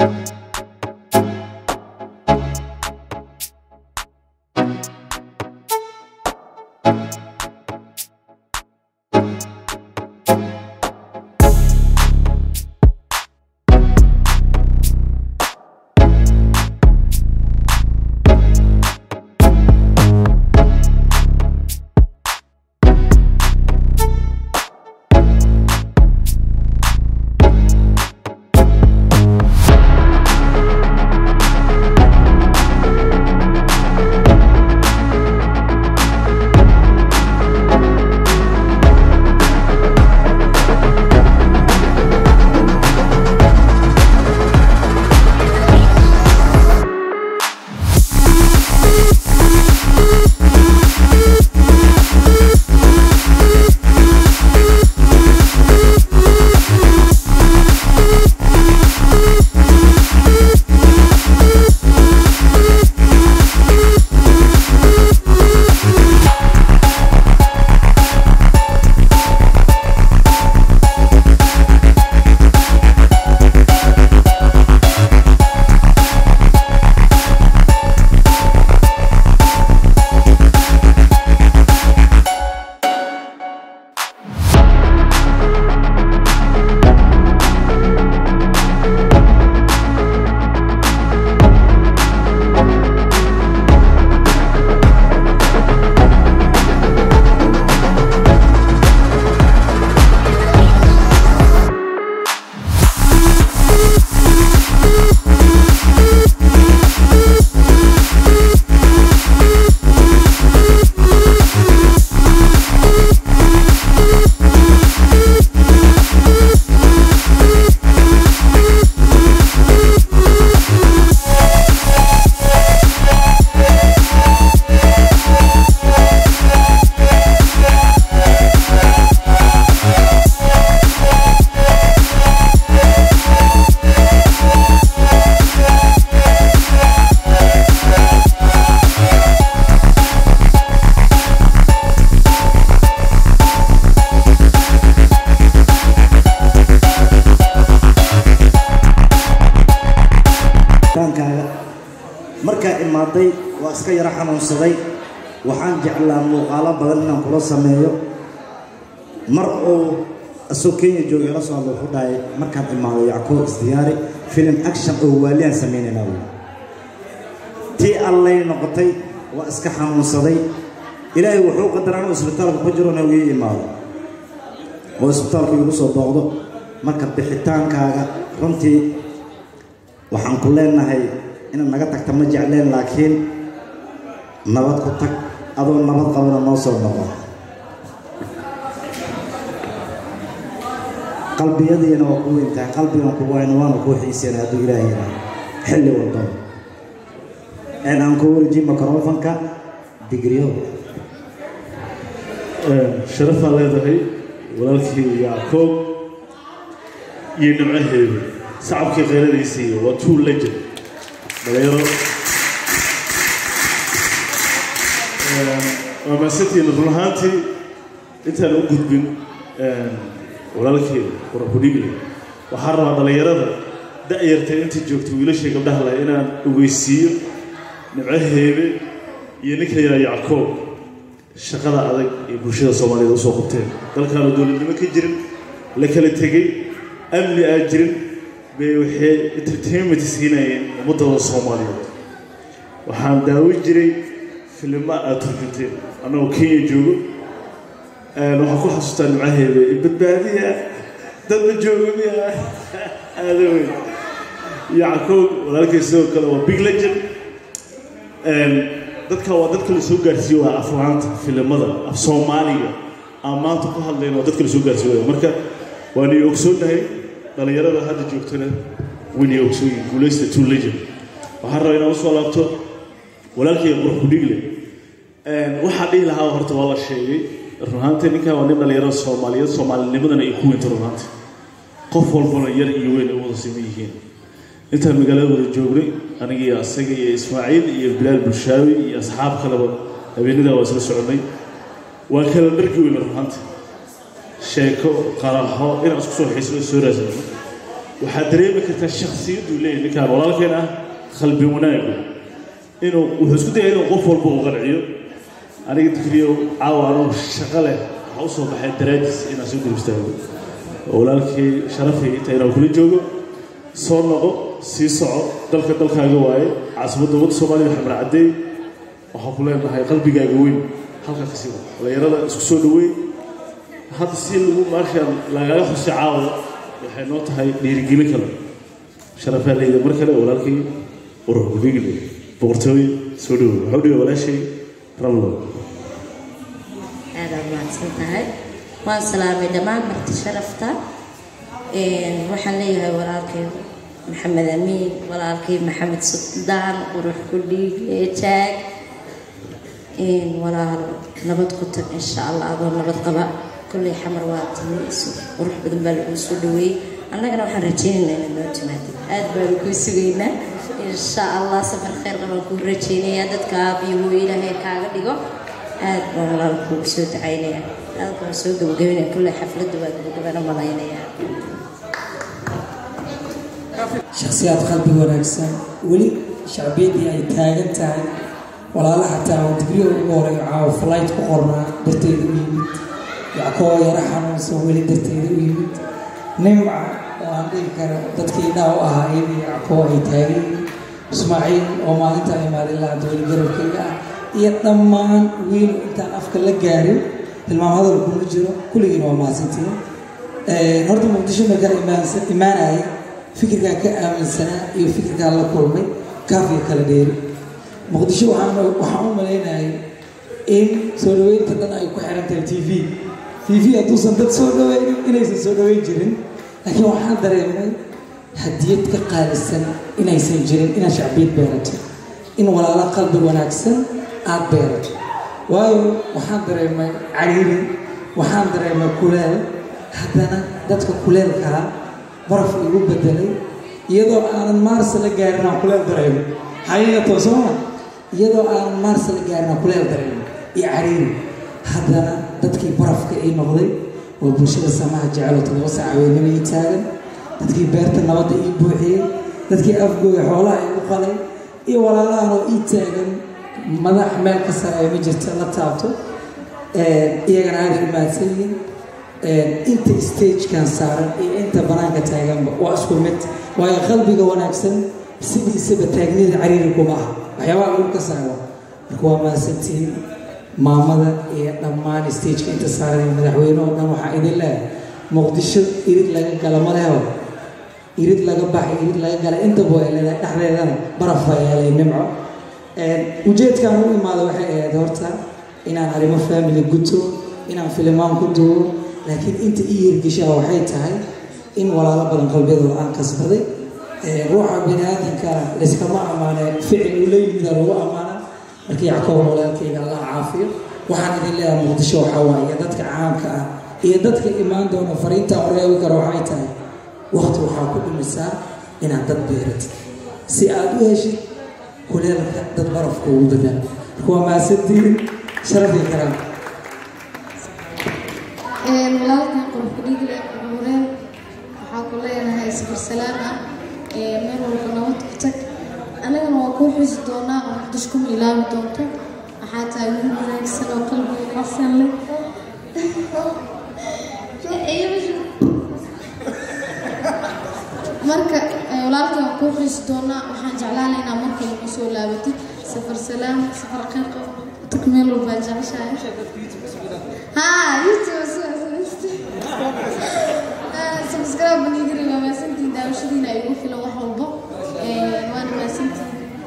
marka imaaday waa iska yara xanuunsaday waxaan jeclaa muuqaalo badan inaan kula sameeyo mar oo asoo Kenya jooga la soo hadlo xudhay markaan imaaday Yacquub Isdiyaari film action oo waaliyaan sameynayna tii allay noqotay waa iska xanuunsaday ilaahay wuxuu qadaray inuu isbitaalka ku jiro inuu ii imaado oo isbitaalka igu soo booqdo marka bixitaankaaga runtii waxaan ku leenahay in naga tagta ma jecleen laakiin nabad ku tag adoo nabad qabana noo soo noqo qalbiyadiina waa ku intaa qalbigan ku waayna waan ku xiiseen haduu ilaahay xilli walba aan ku warji makrofanka digriyo sharafa leedahay walaalkii Yacquub iyo nimcaheedu sacabkii qeyradiisii waa two legend dhalinyaro وما ستي نروحانتي أنت لو قد بين ولكن وربوديجي وحرم على اليرادة دائرة أنت جوكت ويلا شيء قبلها لا أنا ويسير نبعه ينك يا يعقوب شغال على يبوشة الصومالية وسوقتين قال كانوا دول اللي ما كجرن لكن التجي أملي أجرن بوحي الترتيب تسهيلين ومطور الصومالية وحام داوي جري فيلم أتركته أنا وكي جوجو أنا هكون حسيت معه بالبادية دم جوجو يا هذا يعقوب ولكن يسوي كله بيج ليجند dadka la soo gaarsiiyo afraanta filimada af Soomaaliga amaanta ku hadlayno dadka la soo gaarsiiyo marka waan iyo ogsoonahay dhalinyarada hadda joogtana wani ogsooyin guuleysta two legend waxaan rabaa inaan soo laabto walaalkay qurux ku dhigle waxa dhig lahaa horta waa la sheegay runaantii ninka waa nin dhalinyaro Soomaaliyeed Soomaalinimadana ay ku weynta runaantii qof walbana yar iyo weyn ay wada sameeyeen inta magaalada wada joognay aniga iyo asaga iyo Ismaaciil iyo Bilaal Bulshaawi iyo asxaab kale habeenada waa isla soconay waa kala dharki weyn runaantii sheeko qaraho in isku soo xiiso soo raasay waxaad dareemi kartaa shakhsiyaddu leeyahay ninkaan walaalkeen ah qalbi wanaagu inuu wuxuu isku dayay inuu qof walba u qanciyo aniga digriyo caawa anuu shaqo leh waxaa u soo baxay daraadiis inaan soo dul istaago walaalkii sharafay inta inaan kula joogo soo noqo sii soco dalkaaga waaye caasimadda wadda soomaaliya xamar caddeey waxaan ku leenahay qalbigaaga weyn halkaa ka sii wada dhalinyarada isku soo dhaweey hadda si lagu maashaan lagaga xusi caawa waxay noo tahay dhiirigelin kale sharafaa leyda mar kale walaalkii ururgudigle boqortooye soo dhawow waxuu dhiga walaashay ramlo aad mahadsan tahay waan salaamay dhammaan marti sharafta waxaan leeyahay walaalkay maxamed amiin walaalkay maxamed suldaan qurux ku dhiigle taag walaal nabad ku tag insha allah adoo nabad qaba kulley xamar waa timiisu qurux badan baa lagu soo dhaweeyey annagana waxaan rajaynaynaa inaad noo timaadid aad baanu kuu sugaynaa insha allah safar khayr qabaan kuu rajaynayaa dadka aabiyo hooyo ilaahay kaaga dhigo aad baan walaal kuugu soo dacaynayaa aad baan soo gabagabaynaya kulley xafladdu waa gabagabana malaynayaa shakhsiyaad qalbi wanaagsan weli shacbiyaddii ay taagan tahay walaala xataa oo digriyo ugu horeeyo caawa flight ku qornaa darteeda u yimid yackoo yara xanuunsan weli darteeda u yimid nimca oo aan dhihi karo dadkii dhaa u ahaa iyadii yackoo ay taagan ismaaciil oo maalinta imaadin lahaa dooli garabkayga ah iyo dhammaan wiil intaan afka la gaarin tilmaam hadal kuma jiro kulligiin waa mahadsantiin horta muqdisho markaa imaanaya fikirkaan ka aaminsanaa iyo fikirkaan la kulmay kaafiga kala dheeri muqdisho waxaan u malaynayay in soo dhaweynta dhan ay ku xiran tahay tv hadduusan dad soo dhaweynin inaysan soo dhaweyn jirin laakiin waxaan dareemay hadiyad ka qaalisan inaysan jirin inaad shacbiyad beerato in walaalo qalbi wanaagsan aad beerato waayo waxaan dareemay cariiri waxaan dareemay kuleel haddana dadka kuleelkaa baraf igu bedelay iyadoo aanan maarsa la gaarin aan kuleel dareemo xaqiiqatoo sooma iyadoo aanan maarsa la gaarin aan kuleel dareemo iyo cariiri haddana dadkii barafka ii noqday oo bulshada samaha jecelo 7 saac haweenimo ii taagan dadkii beerta nabadda ii buuxiyey dadkii afgooya xoolaha igu qalay iyo walaalahan oo ii taagan madax meel ka saraya ma jirta la taabto iyagana aada u mahadsan yihiin inta stagekan saaran iyo inta banaanka taaganba waa isku mid waayo qalbiga wanaagsan sidiisaba taagnida cariiri kuma aha waxyaabaha lagu ka saaro marka waa mahadsantihiin maamada iyo dhammaan stageka inta saaran iyo madaxweyne oo dhan waxaa idin leeyahay muqdisho irid laga gala ma leho irid laga baxay irid laga gala intaba way leedahay dhexdeedana baraf baa yaalay nimco ujeedkaan u imaada waxay ahayd horta inaan arrimo family guto inaan filimaan ku duubo laakiin inta ii hirgeshaa waxay tahay in walaalo badan qalbiyadooda aan kasbaday ruuxa bini aadamka layskama ammaane ficil uu la yimida lagu ammaana markii yackoob walaalkayga allah caafiyo waxaan idin leeyahay muqdisho waxaa waaye dadka caamka ah iyo dadka imaan doona fariintaan wareegi karo waxay tahay waqti waxaa ku dhumisaa inaad dad beeratid si aad u heshid kuleelka dad barafka ugu dadaan marka waa mahadsantihiin sharafii karaan walaalkan qurux dhiigle ureen waxaa ku leenahay safar salaam ah meel walba nabad ku tag anagana waa kuu xusi doonaa oo muqdisho kuma ilaabi doonto waxaa tahay wiil wanaagsan oo qalbiga qasan leh marka walaalkan waa kuu xusi doonaa waxaan jeclaan inaa marka lagu soo laabatid safar salaam safar khayr qabo tag meel walbaa jeceshahay YouTube subscribe banigri waa maasantiin daawashadiina ay ugu filan wax walbo waana maasantiin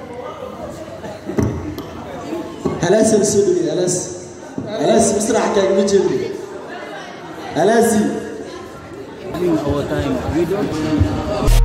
هلاس السوداني هلاس مسرح كان مجرد هلاسي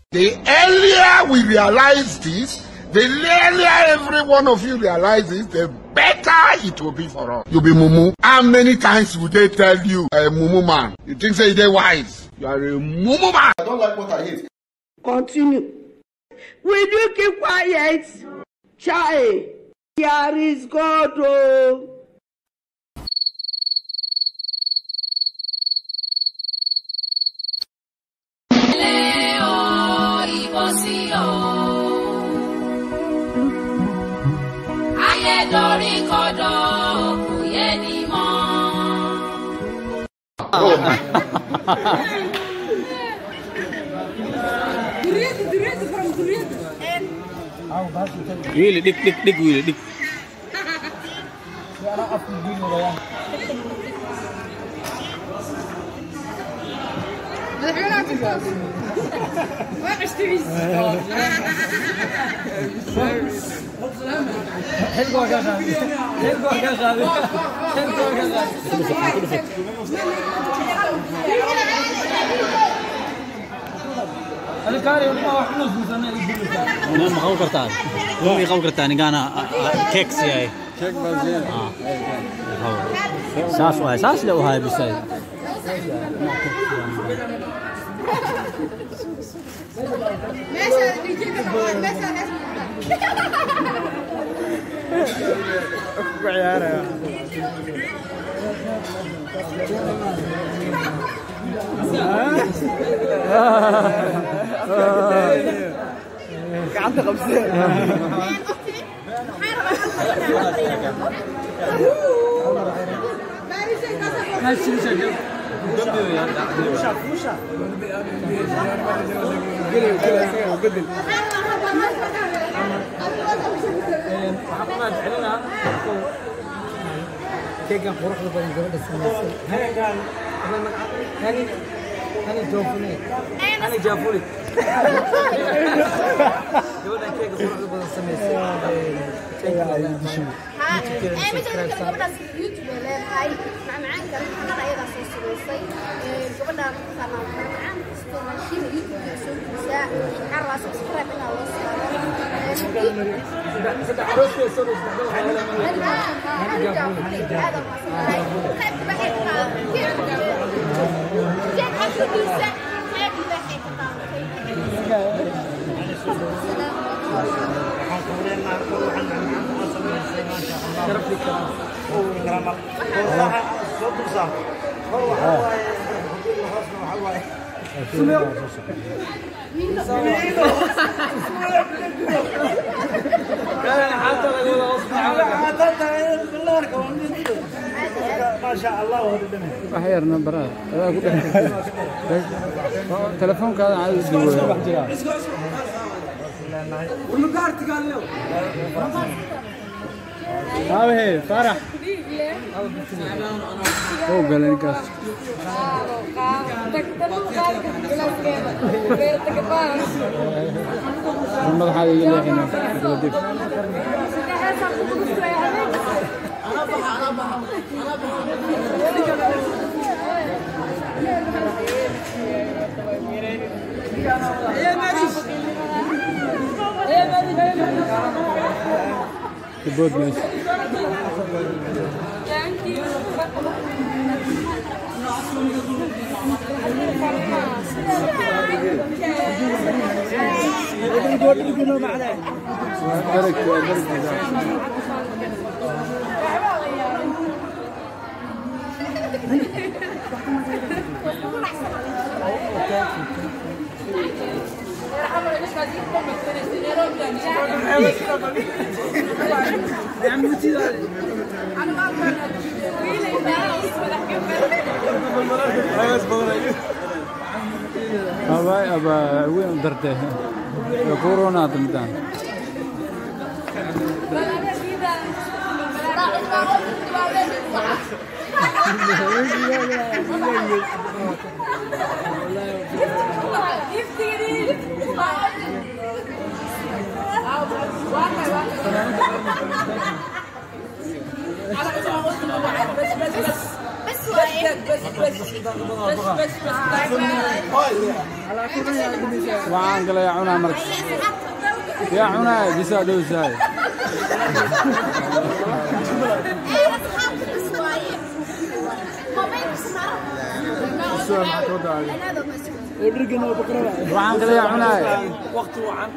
The earlier we realize this, the earlier every one of you realizes, the better it will be for us. You'll be mumu. How many times would they tell you, a mumu man? You think say they're wise? You are a mumu man. I don't like what I hate. Continue. Will you keep quiet? Chai, here is God. Oh. Wili dik wili dik. أنا ما قوي كرتان، مو قوي كرتان أنا كيكس ياي. كيك بزين. ساس وهاي ساس لو هاي بساي. قعدت 50 كيكا قروح لبن جود السماسي أنا جوفني أنا جافولي جود كيكا قروح لبن السماسي ما شاء الله أحير نمبرات تلفون كان عايز والمقارت قال له هاي فرح هو قال لي كاس محمد حالي اللي هنا كبود ماشي أبا وين درته كورونا تمتان بس وعن قال يا عنا مركز يا عنا جساد وزاي وعن قال يا عنا وقت وعن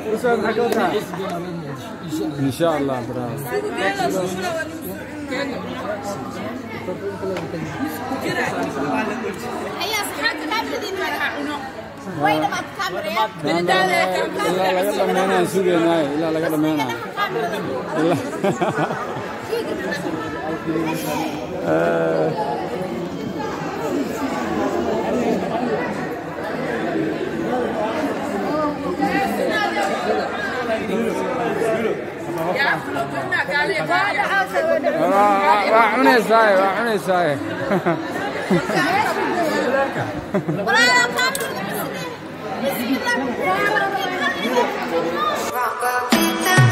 ان شاء الله برافو هي صحات كامله دي ما عنو وين ما الكاميرا لا لقد لمينا سوقنا لا لقد لمينا وعوني ساي وعوني ساي ولا